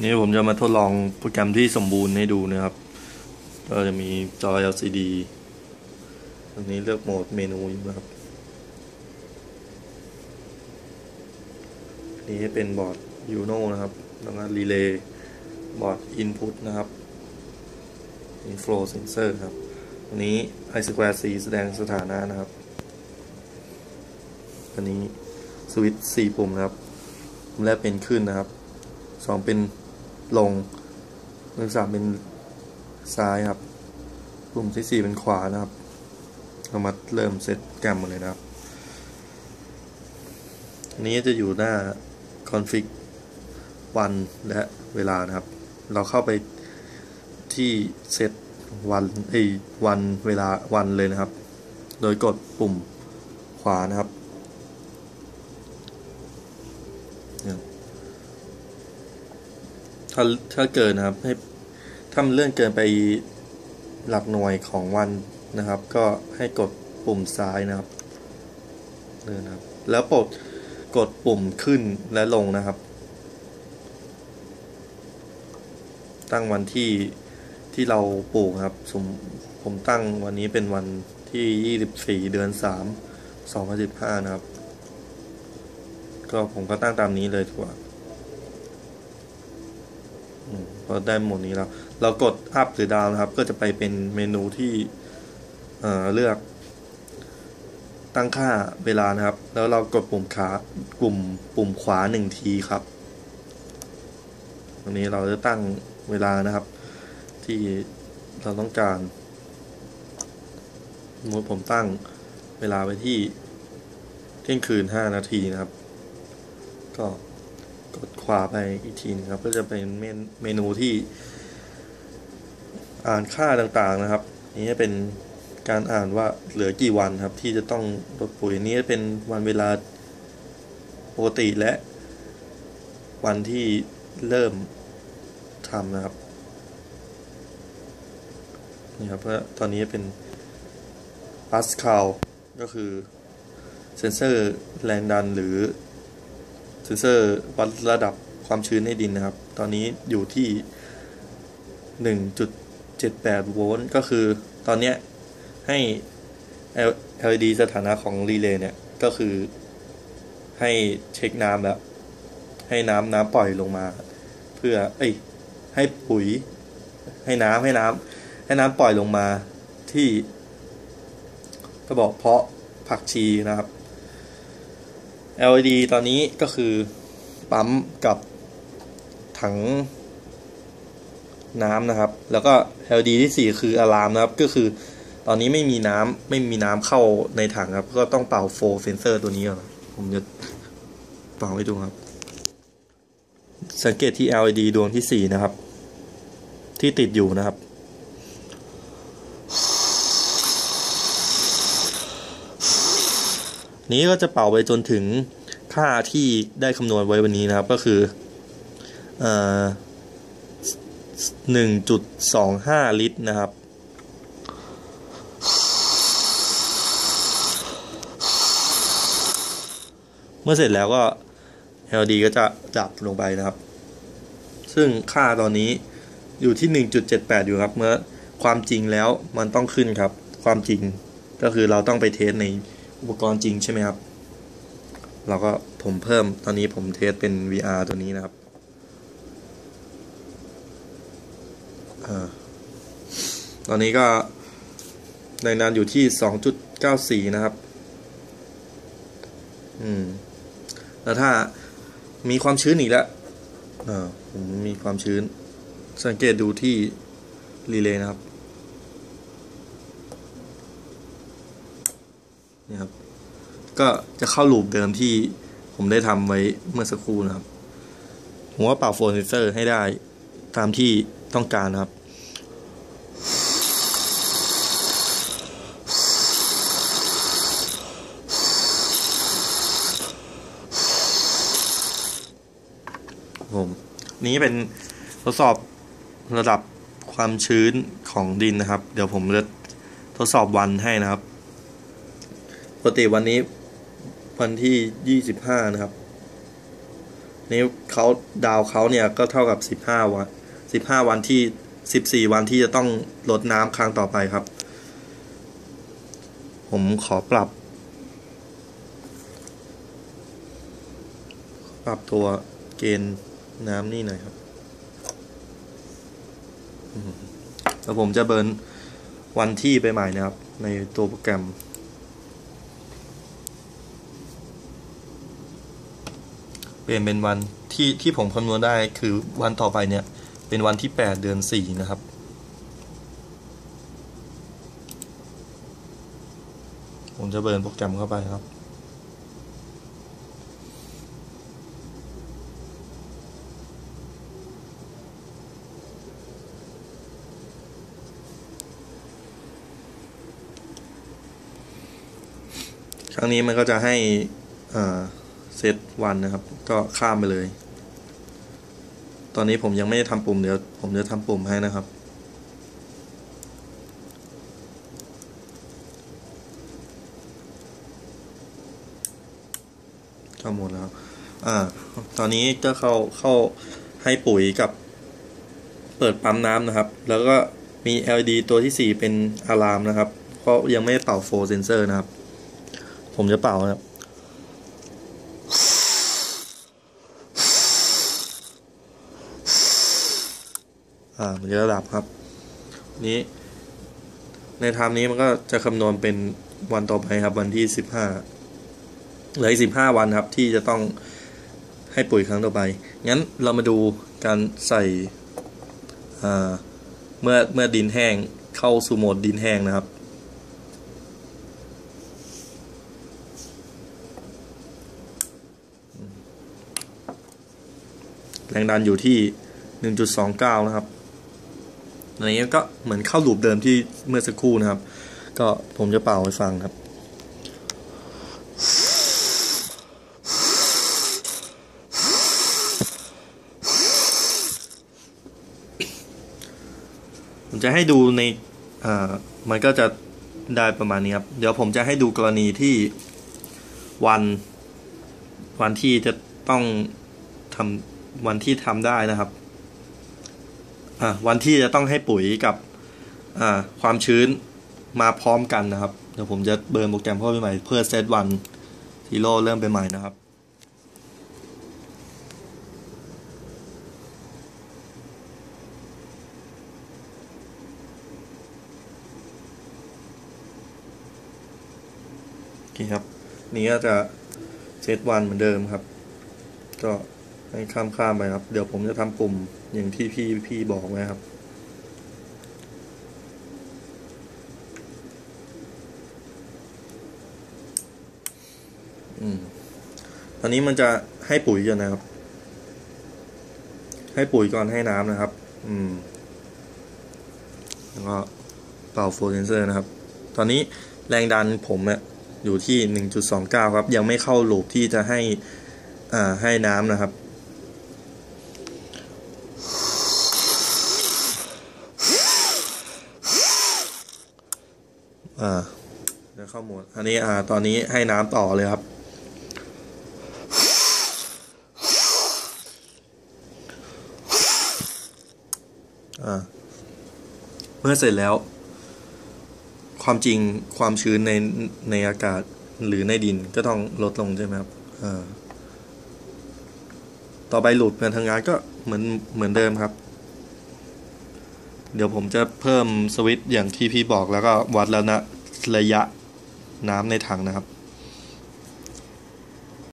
นี่ผมจะมาทดลองโปรแกรมที่สมบูรณ์ให้ดูนะครับก็จะมีจอ LCD ตรงนี้เลือกโหมดเมนูนะครับนี่เป็นบอร์ด Uno นะครับแล้วก็รีเลย์บอร์ด Input นะครับ Inflow Sensor ครับอันนี้ I2C แสดงสถานะนะครับอันนี้สวิตช์4ปุ่มนะครับปุ่มแรกเป็นขึ้นนะครับ2เป็นลงปุ่ม3เป็นซ้ายครับปุ่มที่4เป็นขวานะครับเรามาเริ่มเซตโปรแกรมมาเลยนะครับอันนี้จะอยู่หน้า config วันและเวลานะครับเราเข้าไปที่เซตวันเวลาวันเลยนะครับโดยกดปุ่มขวานะครับถ้าเกินนะครับถ้ามันเลื่อนเกินไปหลักหน่วยของวันนะครับก็ให้กดปุ่มซ้ายนะครับนะครับแล้วกดปุ่มขึ้นและลงนะครับตั้งวันที่เราปลูกครับผมตั้งวันนี้เป็นวันที่24 เดือน 3 2015นะครับก็ผมก็ตั้งตามนี้เลยถูกป่ะพอได้หมดนี้แล้วเรากด up หรือ down นะครับก็จะไปเป็นเมนูที่เลือกตั้งค่าเวลานะครับแล้วเรากดปุ่มขวา1ทีครับวันนี้เราจะตั้งเวลานะครับที่เราต้องการสมมติผมตั้งเวลาไปที่เที่ยงคืน5 นาทีนะครับก็กดขวาไปอีกทีนึงครับก็จะเป็นเมนูที่อ่านค่าต่างๆนะครับนี้เป็นการอ่านว่าเหลือกี่วันครับที่จะต้องลดปุ๋ยนี้เป็นวันเวลาปกติและวันที่เริ่มทำนะครับนี่ครับเพราะตอนนี้เป็นพาสคาลก็คือเซนเซอร์แรงดันหรือเซนเซอร์วัดระดับความชื้นในดินนะครับตอนนี้อยู่ที่ 1.78 โวลต์ก็คือตอนนี้ให้ LED สถานะของรีเลย์เนี่ยก็คือให้เช็คน้ำแล้วให้น้ำปล่อยลงมาเพื่อให้ปุ๋ยให้น้ำปล่อยลงมาที่กระบอกเพาะผักชีนะครับ LED ตอนนี้ก็คือปั๊มกับถังน้ำนะครับแล้วก็ LED ที่4คืออะลามนะครับก็คือตอนนี้ไม่มีน้ำเข้าในถังครับก็ต้องเป่าโฟลเซนเซอร์ตัวนี้ก่อนผมจะเป่าให้ดูครับสังเกตที่ LED ดวงที่4นะครับที่ติดอยู่นะครับนี้ก็จะเป่าไปจนถึงค่าที่ได้คำนวณไว้วันนี้นะครับก็คือ1.25 ลิตรนะครับเมื่อเสร็จแล้วก็ LED ก็จะดับลงไปนะครับซึ่งค่าตอนนี้อยู่ที่ 1.78 อยู่ครับเมื่อความจริงแล้วมันต้องขึ้นครับความจริงก็คือเราต้องไปเทสในอุปกรณ์จริงใช่ไหมครับเราก็ผมเพิ่มตอนนี้ผมเทสเป็น VR ตัวนี้นะครับตอนนี้ก็แรงดันอยู่ที่ 2.94 นะครับแล้วถ้ามีความชื้นอีกแล้วผมมีความชื้นสังเกตดูที่รีเลย์นะครับนี่ครับก็จะเข้าลูปเดิมที่ผมได้ทำไว้เมื่อสักครู่นะครับผมว่าเป่าโฟลเซนเซอร์ให้ได้ตามที่ต้องการนะครับนี้เป็นทดสอบระดับความชื้นของดินนะครับเดี๋ยวผมจะทดสอบวันให้นะครับปกติวันนี้วันที่25นะครับนี้เขาดาวเขาเนี่ยก็เท่ากับ15 วัน15 วันที่14 วันที่จะต้องลดน้ำครั้งต่อไปครับผมขอปรับตัวเกณฑ์น้ำนี่หน่อยครับแล้วผมจะเบิร์นวันที่ไปใหม่นะครับในตัวโปรแกรมเปลี่ยนเป็นวันที่ผมคำนวณได้คือวันต่อไปเนี่ยเป็นวันที่8 เดือน 4นะครับผมจะเบิร์นโปรแกรมเข้าไปครับครั้งนี้มันก็จะให้เซตวันนะครับก็ข้ามไปเลยตอนนี้ผมยังไม่ได้ทำปุ่มเดี๋ยวผมจะทำปุ่มให้นะครับก็หมดแล้วตอนนี้ก็เข้าให้ปุ๋ยกับเปิดปั๊มน้ำนะครับแล้วก็มี LED ตัวที่4เป็นอะลามนะครับเพราะยังไม่ได้เป่าโฟลเซนเซอร์นะครับผมจะเป่านะครับมันจะดับครับนี้ในไทม์นี้มันก็จะคำนวณเป็นวันต่อไปครับวันที่15เหลืออีก15 วันครับที่จะต้องให้ปุ๋ยครั้งต่อไปงั้นเรามาดูการใส่เมื่อดินแห้งเข้าสู่โหมดดินแห้งนะครับแรงดันอยู่ที่ 1.29 นะครับอันนี้ก็เหมือนเข้าลูปเดิมที่เมื่อสักครู่นะครับก็ผมจะเป่าให้ฟังครับผมจะให้ดูในมันก็จะได้ประมาณนี้ครับเดี๋ยวผมจะให้ดูกรณีที่วันที่จะต้องทำวันที่ทำได้นะครับวันที่จะต้องให้ปุ๋ยกับความชื้นมาพร้อมกันนะครับเดี๋ยวผมจะเบิร์นโปรแกรมเข้าไปใหม่เพื่อเซตวันซีโร่เริ่มไปใหม่นะครับโอเคครับนี่ก็จะเซตวันเหมือนเดิมครับก็ให้ข้ามไปครับเดี๋ยวผมจะทำปุ่มอย่างที่พี่บอกไว้ครับตอนนี้มันจะให้ปุ๋ยก่อนนะครับให้ปุ๋ยก่อนให้น้ำนะครับแล้วก็เป่าโฟลเซนเซอร์นะครับตอนนี้แรงดันผมอยู่ที่ 1.29 ครับยังไม่เข้าลูปที่จะให้น้ำนะครับจะเข้าโหมดอันนี้ตอนนี้ให้น้ำต่อเลยครับเมื่อเสร็จแล้วความจริงความชื้นในอากาศหรือในดินก็ต้องลดลงใช่ไหมครับต่อไปลูปการทำงานก็เหมือนเดิมครับเดี๋ยวผมจะเพิ่มสวิตช์อย่างที่พี่บอกแล้วก็วัดแล้วนะระยะน้ำในถังนะครับ